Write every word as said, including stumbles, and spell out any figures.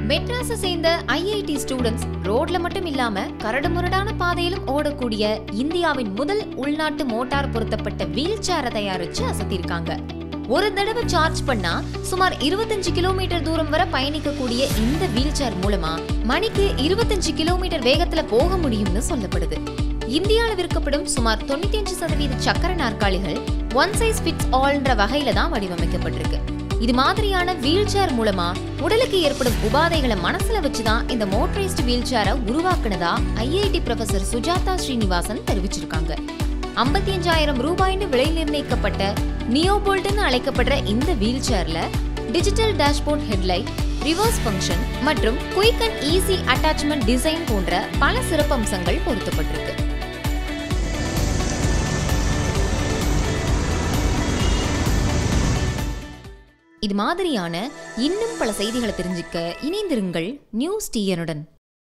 மெட்ராஸை சேர்ந்த ஐ I D students ரோட்ல மட்டும் இல்லாம கரடுமுரடான பாதையிலும் ஓடக்கூடிய இந்தியாவின் முதல் உள்நாட்டு மோட்டார் பொருத்தப்பட்ட வீல் சேரை தயாரிச்சு அசத்திருக்காங்க. ஒரு தடவை சார்ஜ் பண்ணா சுமார் இருபத்தஞ்சு கிலோமீட்டர் தூரம் வரை பயணிக்கக்கூடிய இந்த வீல் சேர் மூலமா மணிக்கு இருபத்தஞ்சு கிலோமீட்டர் வேகத்துல போக முடியும்னு சொல்லப்படுது. இந்தியாவில் விற்கப்படும் சுமார் தொண்ணூத்தி அஞ்சு சதவீத சக்கர நாற்காலிகள் ஒன் சைஸ் ஃபிட்ஸ் ஆல்ன்ற வகையில தான் வடிவமைக்கப்பட்டிருக்கு. இது மாதிரியான வீல் சேர் மூலமா உடலுக்கு ஏற்படும் உபாதைகளை மனசுல வச்சுதான் இந்த மோட்டரைஸ்டு வீல் சேரை உருவாக்குனதா I I T professor Sujatha Srinivasan தெரிவிச்சிருக்காங்க. ஐம்பத்தி அஞ்சாயிரம் ரூபாய்னு விலை நிர்ணயிக்கப்பட்ட நியோபோல்ட்னு அழைக்கப்படுற இந்த வீல் சேர்ல digital dashboard headlight, reverse function மற்றும் quick and easy attachment design போன்ற பல சிறப்பம்சங்கள் பொருத்தப்பட்டிருக்கு. இது மாதிரியான இன்னும் பல செய்திகளை தெரிஞ்சுக்க இணைந்திருங்கள் நியூஸ்டியனுடன்.